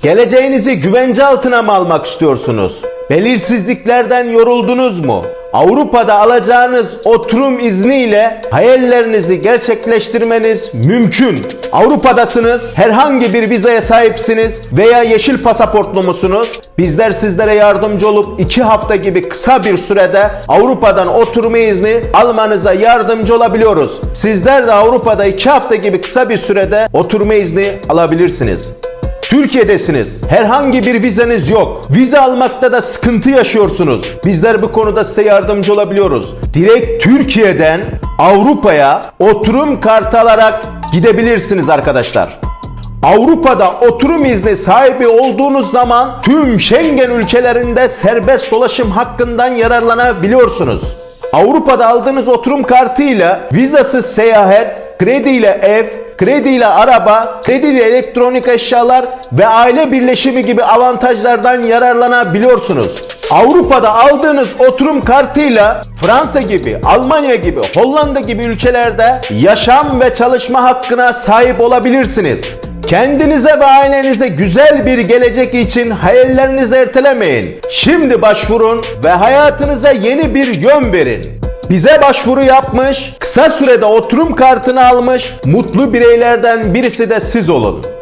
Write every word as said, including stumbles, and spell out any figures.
Geleceğinizi güvence altına mı almak istiyorsunuz? Belirsizliklerden yoruldunuz mu? Avrupa'da alacağınız oturum izniyle hayallerinizi gerçekleştirmeniz mümkün. Avrupa'dasınız, herhangi bir vizaya sahipsiniz veya yeşil pasaportlu musunuz? Bizler sizlere yardımcı olup iki hafta gibi kısa bir sürede Avrupa'dan oturum izni almanıza yardımcı olabiliyoruz. Sizler de Avrupa'da iki hafta gibi kısa bir sürede oturum izni alabilirsiniz. Türkiye'desiniz. Herhangi bir vizeniz yok. Vize almakta da sıkıntı yaşıyorsunuz. Bizler bu konuda size yardımcı olabiliyoruz. Direkt Türkiye'den Avrupa'ya oturum kartı alarak gidebilirsiniz arkadaşlar. Avrupa'da oturum izni sahibi olduğunuz zaman tüm Schengen ülkelerinde serbest dolaşım hakkından yararlanabiliyorsunuz. Avrupa'da aldığınız oturum kartıyla vizasız seyahat, krediyle ev, krediyle araba, krediyle elektronik eşyalar ve aile birleşimi gibi avantajlardan yararlanabiliyorsunuz. Avrupa'da aldığınız oturum kartıyla Fransa gibi, Almanya gibi, Hollanda gibi ülkelerde yaşam ve çalışma hakkına sahip olabilirsiniz. Kendinize ve ailenize güzel bir gelecek için hayallerinizi ertelemeyin. Şimdi başvurun ve hayatınıza yeni bir yön verin. Bize başvuru yapmış, kısa sürede oturum kartını almış, mutlu bireylerden birisi de siz olun.